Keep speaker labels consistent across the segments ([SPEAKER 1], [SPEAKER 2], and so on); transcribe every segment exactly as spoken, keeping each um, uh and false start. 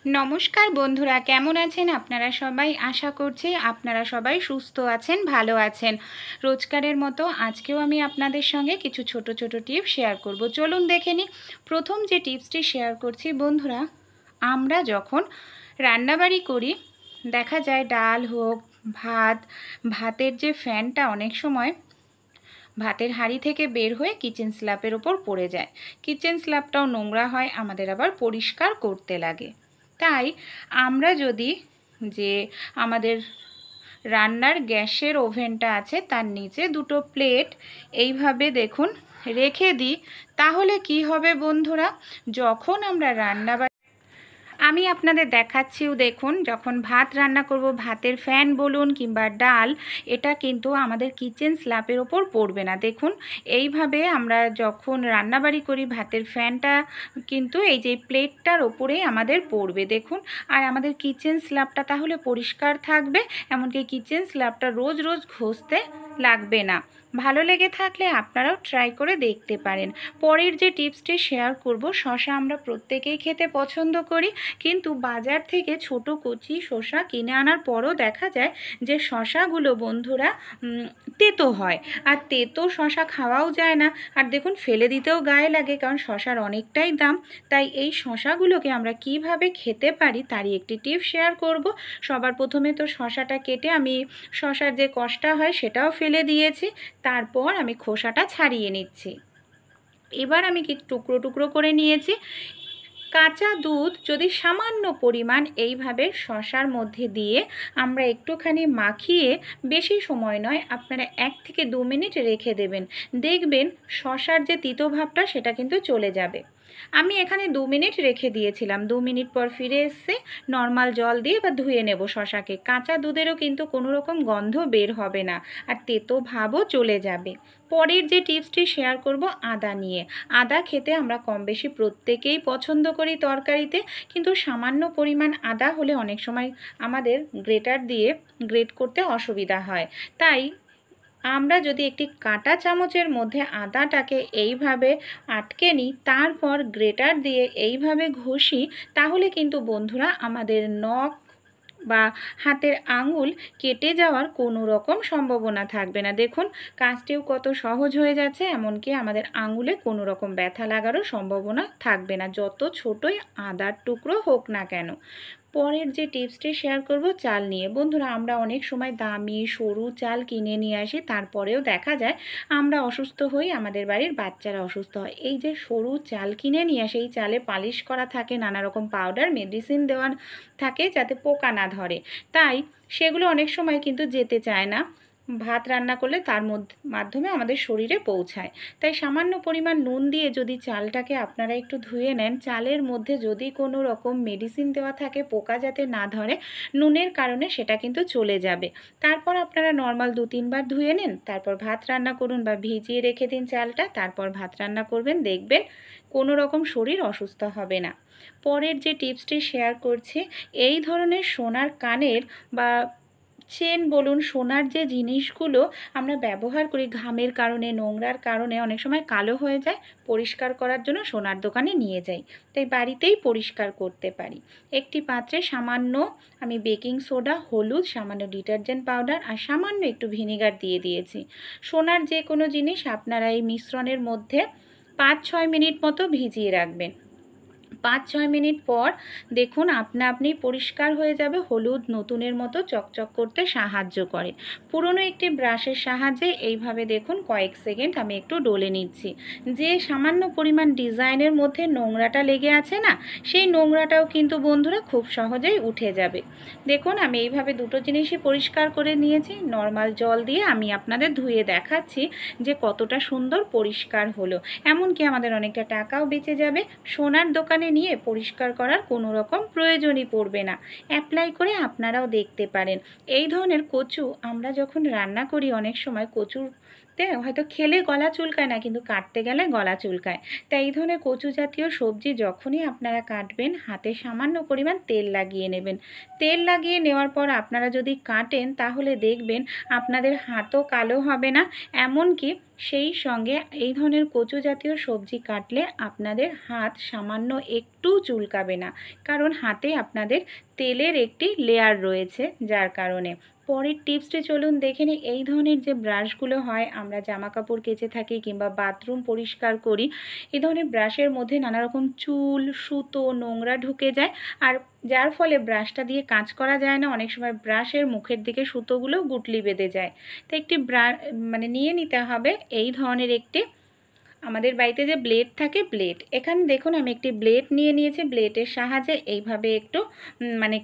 [SPEAKER 1] नमस्कार बंधुरा केमन आছেন আপনারা সবাই आशा করছি আপনারা সবাই সুস্থ আছেন ভালো আছেন। রোজকারের মতো আজকেও আমি আপনাদের সঙ্গে কিছু ছোট ছোট টিপস শেয়ার করব। চলুন দেখে নিই। প্রথম যে টিপসটি শেয়ার করছি বন্ধুরা, আমরা যখন রান্নাবাড়ি করি দেখা যায় ডাল হোক ভাত, ভাতের যে ফ্যানটা অনেক সময় ভাতের হাঁড়ি থেকে বের হয়ে কিচেন স্ল্যাবের ওপর পড়ে যায়। কিচেন স্ল্যাবটাও নোংরা হয়, আমাদের আবার পরিষ্কার করতে লাগে। তাই আমরা যদি যে আমাদের রান্নার গ্যাসের ওভেনটা আছে তার নিচে দুটো প্লেট এইভাবে দেখুন রেখে দিই, তাহলে কি হবে বন্ধুরা, যখন আমরা রান্না আমি আপনাদের দেখাচ্ছিও দেখুন, যখন ভাত রান্না করব ভাতের ফ্যান বলুন কিংবা ডাল, এটা কিন্তু আমাদের কিচেন স্ল্যাবের ওপর পড়বে না। দেখুন এইভাবে আমরা যখন রান্নাবাড়ি করি ভাতের ফ্যানটা কিন্তু এই যে প্লেটটার ওপরেই আমাদের পড়বে দেখুন। আর আমাদের কিচেন স্ল্যাবটা তাহলে পরিষ্কার থাকবে, এমনকি কিচেন স্ল্যাবটা রোজ রোজ ঘষতে লাগবে না। ভালো লেগে থাকলে আপনারাও ট্রাই করে দেখতে পারেন। পরের যে টিপসটি শেয়ার করব, শসা আমরা প্রত্যেকেই খেতে পছন্দ করি, কিন্তু বাজার থেকে ছোট কচি শসা কিনে আনার পরও দেখা যায় যে শসাগুলো বন্ধুরা তেতো হয়, আর তেতো শসা খাওয়াও যায় না। আর দেখুন ফেলে দিতেও গায়ে লাগে, কারণ শসার অনেকটাই দাম। তাই এই শসাগুলোকে আমরা কিভাবে খেতে পারি তারই একটি টিপস শেয়ার করব। সবার প্রথমে তো শসাটা কেটে আমি শসার যে কষটা হয় সেটাও ফেলে দিয়েছি, তারপর আমি খোসাটা ছাড়িয়ে নিচ্ছি। এবার আমি কি টুকরো টুকরো করে নিয়েছি। কাঁচা দুধ যদি সামান্য পরিমাণ এইভাবে শসার মধ্যে দিয়ে আমরা একটুখানি মাখিয়ে, বেশি সময় নয়, আপনারা এক থেকে দু মিনিট রেখে দেবেন, দেখবেন শসার যে তিতো ভাবটা সেটা কিন্তু চলে যাবে। আমি এখানে দু মিনিট রেখে দিয়েছিলাম, দু মিনিট পর ফিরে এসে নর্মাল জল দিয়ে বা ধুয়ে নেব শসাকে। কাঁচা দুধেরও কিন্তু কোনো রকম গন্ধ বের হবে না, আর তেতো ভাবও চলে যাবে। পরের যে টিপসটি শেয়ার করব আদা নিয়ে। আদা খেতে আমরা কম বেশি প্রত্যেকেই পছন্দ করি তরকারিতে, কিন্তু সামান্য পরিমাণ আদা হলে অনেক সময় আমাদের গ্রেটার দিয়ে গ্রেট করতে অসুবিধা হয়। তাই আমরা যদি একটি কাঁটা চামচের মধ্যে আদাটাকে এইভাবে আটকে নিই, তারপর গ্রেটার দিয়ে এইভাবে ঘষি, তাহলে কিন্তু বন্ধুরা আমাদের নখ বা হাতের আঙুল কেটে যাওয়ার কোনো রকম সম্ভাবনা থাকবে না। দেখুন কাজটিও কত সহজ হয়ে যাচ্ছে, এমনকি আমাদের আঙুলে কোনো রকম ব্যথা লাগারও সম্ভাবনা থাকবে না, যত ছোটোই আদার টুকরো হোক না কেন। পরের যে টিপসটি শেয়ার করব চাল নিয়ে। বন্ধুরা আমরা অনেক সময় দামি সরু চাল কিনে নিয়ে আসি, তারপরেও দেখা যায় আমরা অসুস্থ হই, আমাদের বাড়ির বাচ্চারা অসুস্থ হয়। এই যে সরু চাল কিনে নিয়ে আসে, এই চালে পালিশ করা থাকে, নানা রকম পাউডার মেডিসিন দেওয়া থাকে যাতে পোকা না ধরে, তাই সেগুলো অনেক সময় কিন্তু যেতে চায় না ভাত রান্না করলে, তার মধ্যে মাধ্যমে আমাদের শরীরে পৌঁছায়। তাই সামান্য পরিমাণ নুন দিয়ে যদি চালটাকে আপনারা একটু ধুয়ে নেন, চালের মধ্যে যদি কোনো রকম মেডিসিন দেওয়া থাকে পোকা যাতে না ধরে, নুনের কারণে সেটা কিন্তু চলে যাবে। তারপর আপনারা নর্মাল দু তিনবার ধুয়ে নেন, তারপর ভাত রান্না করুন বা ভিজিয়ে রেখে দিন চালটা, তারপর ভাত রান্না করবেন, দেখবেন কোনো রকম শরীর অসুস্থ হবে না। পরের যে টিপসটি শেয়ার করছি, এই ধরনের সোনার কানের বা চেন বলুন, সোনার যে জিনিসগুলো আমরা ব্যবহার করি ঘামের কারণে নোংরার কারণে অনেক সময় কালো হয়ে যায়, পরিষ্কার করার জন্য সোনার দোকানে নিয়ে যাই, তাই বাড়িতেই পরিষ্কার করতে পারি। একটি পাত্রে সামান্য আমি বেকিং সোডা, হলুদ, সামান্য ডিটারজেন্ট পাউডার আর সামান্য একটু ভিনেগার দিয়ে দিয়েছি। সোনার যে কোনো জিনিস আপনারা এই মিশ্রণের মধ্যে পাঁচ ছয় মিনিট মতো ভিজিয়ে রাখবেন। পাঁচ ছয় মিনিট পর দেখুন আপনা আপনি পরিষ্কার হয়ে যাবে, হলুদ নতুনের মতো চকচক করতে সাহায্য করে। পুরনো একটি ব্রাশের সাহায্যে এইভাবে দেখুন কয়েক সেকেন্ড আমি একটু ডলে নিচ্ছি। যে সামান্য পরিমাণ ডিজাইনের মধ্যে নোংরাটা লেগে আছে না, সেই নোংরাটাও কিন্তু বন্ধুরা খুব সহজেই উঠে যাবে। দেখুন আমি এইভাবে দুটো জিনিসই পরিষ্কার করে নিয়েছি, নর্মাল জল দিয়ে আমি আপনাদের ধুয়ে দেখাচ্ছি যে কতটা সুন্দর পরিষ্কার হলো। এমনকি আমাদের অনেকটা টাকাও বেঁচে যাবে, সোনার দোকানে নিয়ে পরিষ্কার করার কোনো রকম প্রয়োজনই পড়বে না। অ্যাপ্লাই করে আপনারাও দেখতে পারেন। এই ধরনের কচু আমরা যখন রান্না করি অনেক সময় কচুতে কাটতে হয়তো খেলে গলা চুলকায় না, কিন্তু কাটতে গেলে গলা চুলকায়। তাই এই ধরনের কচু জাতীয় সবজি যখনই আপনারা কাটবেন, হাতে সামান্য পরিমাণ তেল লাগিয়ে নেবেন। তেল লাগিয়ে নেওয়ার পর আপনারা যদি কাটেন তাহলে দেখবেন আপনাদের হাতও কালো হবে না, এমনকি সেই সঙ্গে এই ধরনের কচু জাতীয় সবজি কাটলে আপনাদের হাত সামান্য একটু চুলকাবে না, কারণ হাতে আপনাদের তেলের একটি লেয়ার রয়েছে। যার কারণে পরের টিপসটি চলুন দেখে নিই। এই ধরনের যে ব্রাশগুলো হয়, আমরা জামা কাপড় কেচে থাকি কিংবা বাথরুম পরিষ্কার করি, এই ধরনের ব্রাশের মধ্যে নানা রকম চুল, সুতো, নোংরা ঢুকে যায়, আর যার ফলে ব্রাশটা দিয়ে কাজ করা যায় না। অনেক সময় ব্রাশের মুখের দিকে সুতোগুলো গুটলি বেঁধে যায়। তো একটি ব্রা মানে নিয়ে নিতে হবে এই ধরনের একটি, আমাদের বাড়িতে যে ব্লেড থাকে ব্লেড, এখানে দেখুন আমি একটি ব্লেড নিয়ে নিয়েছি। ব্লেডের সাহায্যে এইভাবে একটু মানে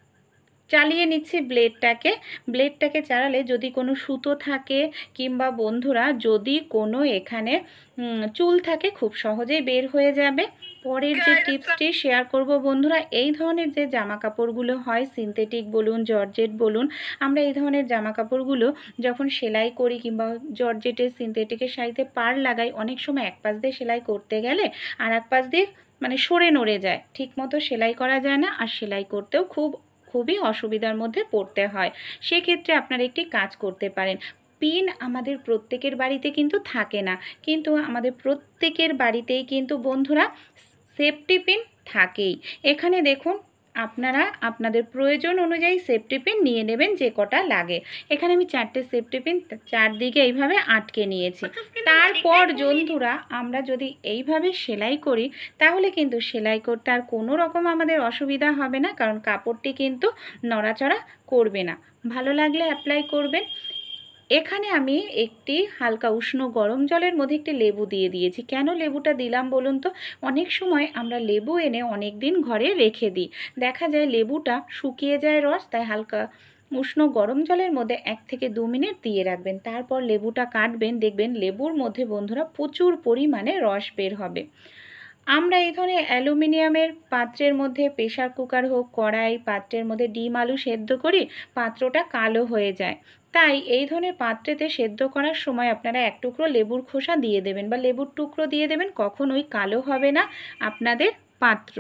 [SPEAKER 1] চালিয়ে নিচ্ছি ব্লেডটাকে। ব্লেডটাকে চালালে যদি কোনো সুতো থাকে কিংবা বন্ধুরা যদি কোনো এখানে চুল থাকে, খুব সহজেই বের হয়ে যাবে। পরের যে টিপসটি শেয়ার করব বন্ধুরা, এই ধরনের যে জামা কাপড়গুলো হয়, সিনথেটিক বলুন, জর্জেট বলুন, আমরা এই ধরনের জামা কাপড়গুলো যখন সেলাই করি কিংবা জর্জেটের, সিনথেটিকের শাড়িতে পাড় লাগাই, অনেক সময় এক পাশ দিয়ে সেলাই করতে গেলে আর এক পাশ দিয়ে মানে সরে নড়ে যায়, ঠিকমতো সেলাই করা যায় না, আর সেলাই করতেও খুব খুবই অসুবিধার মধ্যে পড়তে হয়। সেক্ষেত্রে আপনারা একটি কাজ করতে পারেন। পিন আমাদের প্রত্যেকের বাড়িতে কিন্তু থাকে না, কিন্তু আমাদের প্রত্যেকের বাড়িতেই কিন্তু বন্ধুরা সেফটি পিন থাকেই। এখানে দেখুন আপনারা আপনাদের প্রয়োজন অনুযায়ী সেফটি পিন নিয়ে নেবেন, যে কটা লাগে। এখানে আমি চারটে সেফটি পিন চারদিকে এইভাবে আটকে নিয়েছি। তারপর বন্ধুরা আমরা যদি এইভাবে সেলাই করি তাহলে কিন্তু সেলাই করতে আর কোনো রকম আমাদের অসুবিধা হবে না, কারণ কাপড়টি কিন্তু নড়াচড়া করবে না। ভালো লাগলে অ্যাপ্লাই করবেন। এখানে আমি একটি হালকা উষ্ণ গরম জলের মধ্যে একটি লেবু দিয়ে দিয়েছি। কেন লেবুটা দিলাম বলুন তো? অনেক সময় আমরা লেবু এনে অনেক দিন ঘরে রেখে দিই, দেখা যায় লেবুটা শুকিয়ে যায় রস, তাই হালকা উষ্ণ গরম জলের মধ্যে এক থেকে দু মিনিট দিয়ে রাখবেন। তারপর লেবুটা কাটবেন, দেখবেন লেবুর মধ্যে বন্ধুরা প্রচুর পরিমাণে রস বের হবে। আমরা এই ধরনের অ্যালুমিনিয়ামের পাত্রের মধ্যে, প্রেশার কুকার হোক, কড়াই, পাত্রের মধ্যে ডিম আলু সেদ্ধ করি, পাত্রটা কালো হয়ে যায়। তাই এই ধরনের পাত্রেতে সেদ্ধ করার সময় আপনারা এক টুকরো লেবুর খোসা দিয়ে দেবেন বা লেবুর টুকরো দিয়ে দেবেন, কখনোই কালো হবে না আপনাদের পাত্র।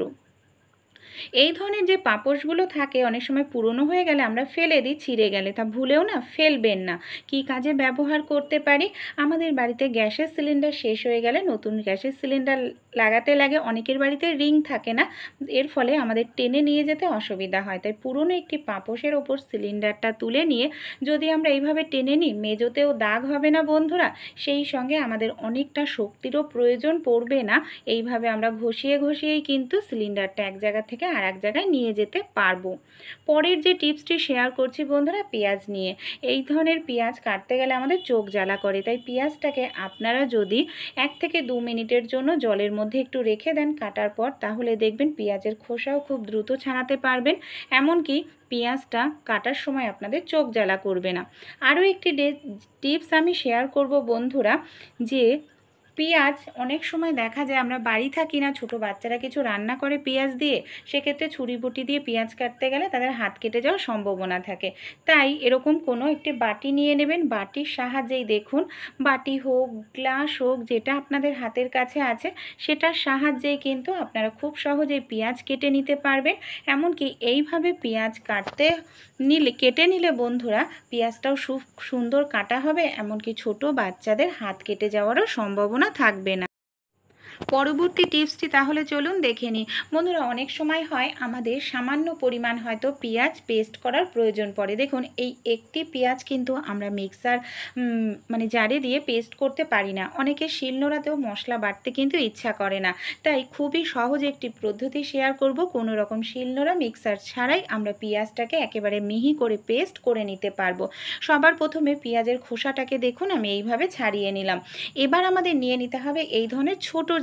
[SPEAKER 1] এই ধরনের যে পাপোশগুলো থাকে অনেক সময় পুরনো হয়ে গেলে আমরা ফেলে দিই, ছিঁড়ে গেলে, তা ভুলেও না ফেলবেন না। কি কাজে ব্যবহার করতে পারি? আমাদের বাড়িতে গ্যাসের সিলিন্ডার শেষ হয়ে গেলে নতুন গ্যাসের সিলিন্ডার লাগাতে লাগে, অনেকের বাড়িতে রিং থাকে না, এর ফলে আমাদের টেনে নিয়ে যেতে অসুবিধা হয়। তাই পুরনো একটি পাপোশের ওপর সিলিন্ডারটা তুলে নিয়ে যদি আমরা এইভাবে টেনে নিই, মেজোতেও দাগ হবে না বন্ধুরা, সেই সঙ্গে আমাদের অনেকটা শক্তিরও প্রয়োজন পড়বে না। এইভাবে আমরা ঘষিয়ে ঘষিয়েই কিন্তু সিলিন্ডারটা এক জায়গা থেকে আর এক জায়গায় নিয়ে যেতে পারবো। পরের যে টিপসটি শেয়ার করছি বন্ধুরা, পেঁয়াজ নিয়ে। এই ধরনের পেঁয়াজ কাটতে গেলে আমাদের চোখ জ্বালা করে, তাই পেঁয়াজটাকে আপনারা যদি এক থেকে দু মিনিটের জন্য জলের মধ্যে একটু রেখে দেন কাটার পর, তাহলে দেখবেন পেঁয়াজের খোসাও খুব দ্রুত ছাড়াতে পারবেন, এমনকি পেঁয়াজটা কাটার সময় আপনাদের চোখ জ্বালা করবে না। আরও একটি টিপস আমি শেয়ার করব বন্ধুরা, যে পেঁয়াজ অনেক সময় দেখা যায় আমরা বাড়ি থাকি না, ছোট বাচ্চারা কিছু রান্না করে পেঁয়াজ দিয়ে, সেক্ষেত্রে ছুরি বটি দিয়ে পেঁয়াজ কাটতে গেলে তাদের হাত কেটে যাওয়ার সম্ভাবনা থাকে। তাই এরকম কোনো একটি বাটি নিয়ে নেবেন, বাটির সাহায্যেই দেখুন, বাটি হোক, গ্লাস হোক, যেটা আপনাদের হাতের কাছে আছে সেটার সাহায্যেই কিন্তু আপনারা খুব সহজেই পেঁয়াজ কেটে নিতে পারবেন। এমনকি এইভাবে পেঁয়াজ কাটতে নিলে কেটে নিলে বন্ধুরা পেঁয়াজটাও খুব সুন্দর কাটা হবে, এমনকি ছোট বাচ্চাদের হাত কেটে যাওয়ারও সম্ভাবনা থাকবে না। পরবর্তী টিপসটি তাহলে চলুন দেখে নিই বন্ধুরা। অনেক সময় হয় আমাদের সামান্য পরিমাণ হয়তো পেঁয়াজ পেস্ট করার প্রয়োজন পড়ে। দেখুন এই একটি পেঁয়াজ কিন্তু আমরা মিক্সার মানে জারে দিয়ে পেস্ট করতে পারি না, অনেকে শিলনোড়াতেও মশলা বাটতে কিন্তু ইচ্ছা করে না। তাই খুবই সহজ একটি পদ্ধতি শেয়ার করব, কোনো রকম শিলনোড়া মিক্সার ছাড়াই আমরা পেঁয়াজটাকে একেবারে মিহি করে পেস্ট করে নিতে পারবো। সবার প্রথমে পেঁয়াজের খোসাটাকে দেখুন আমি এইভাবে ছাড়িয়ে নিলাম। এবার আমাদের নিয়ে নিতে হবে এই ধরনের ছোট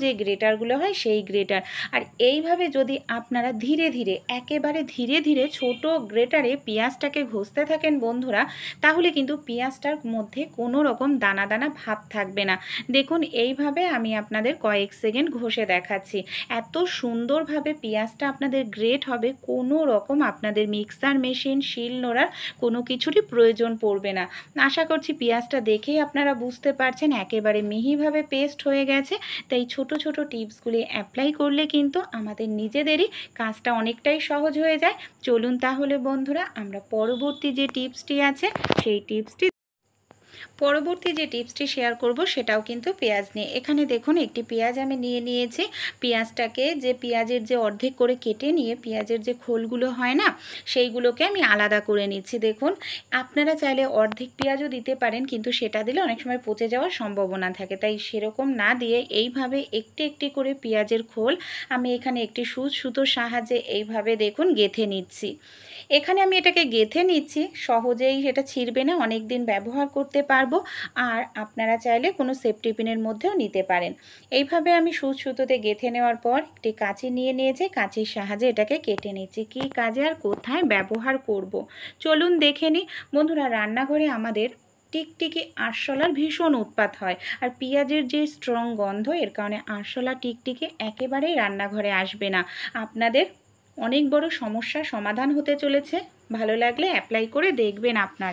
[SPEAKER 1] যে গ্রেটারগুলো হয় সেই গ্রেটার। আর এইভাবে যদি আপনারা ধীরে ধীরে একেবারে ধীরে ধীরে ছোট গ্রেটারে পেঁয়াজটাকে ঘষতে থাকেন বন্ধুরা, তাহলে কিন্তু পেঁয়াজটার মধ্যে কোনো রকম দানা দানা ভাব থাকবে না। দেখুন এইভাবে আমি আপনাদের কয়েক সেকেন্ড ঘষে দেখাচ্ছি। এত সুন্দরভাবে পেঁয়াজটা আপনাদের গ্রেট হবে, কোনো রকম আপনাদের মিক্সার মেশিন, শিল নোড়ার কোনো কিছুরই প্রয়োজন পড়বে না। আশা করছি পেঁয়াজটা দেখেই আপনারা বুঝতে পারছেন একেবারে মিহিভাবে পেস্ট হয়ে গেছে। তাই ছোট ছোট টিপসগুলি অ্যাপ্লাই করলে কিন্তু আমাদের নিজেদেরই কাজটা অনেকটাই সহজ হয়ে যায়। চলুন তাহলে বন্ধুরা আমরা পরবর্তী যে টিপসটি আছে সেই টিপসটি পরবর্তী যে টিপসটি শেয়ার করব সেটাও কিন্তু পেঁয়াজ নিয়ে। এখানে দেখুন একটি পেঁয়াজ আমি নিয়ে নিয়েছি। পেঁয়াজটাকে যে পেঁয়াজের যে অর্ধেক করে কেটে নিয়ে পেঁয়াজের যে খোলগুলো হয় না, সেইগুলোকে আমি আলাদা করে নিচ্ছি। দেখুন আপনারা চাইলে অর্ধেক পেঁয়াজও দিতে পারেন, কিন্তু সেটা দিলে অনেক সময় পচে যাওয়ার সম্ভাবনা থাকে। তাই সেরকম না দিয়ে এইভাবে একটি একটি করে পেঁয়াজের খোল আমি এখানে একটি সুচ সুতোর সাহায্যে এইভাবে দেখুন গেঁথে নিচ্ছি। এখানে আমি এটাকে গেঁথে নিচ্ছি, সহজেই সেটা ছিঁড়বে না, অনেক দিন ব্যবহার করতে পারবো। আর আপনারা চাইলে কোনো সেফটি পিনের মধ্যেও নিতে পারেন। এইভাবে আমি সুচ সুতোতে গেঁথে নেওয়ার পর একটি কাঁচি নিয়ে নিয়েছি, কাঁচির সাহায্যে এটাকে কেটে নিচ্ছি। কী কাজে আর কোথায় ব্যবহার করব চলুন দেখে নিই। বন্ধুরা রান্নাঘরে আমাদের টিকটিকি আরশোলার ভীষণ উৎপাত হয়, আর পেঁয়াজের যে স্ট্রং গন্ধ, এর কারণে আরশোলা টিকটিকি একেবারেই রান্নাঘরে আসবে না। আপনাদের অনেক বড় সমস্যার সমাধান হতে চলেছে। ভালো লাগলে অ্যাপ্লাই করে দেখবেন আপনারা।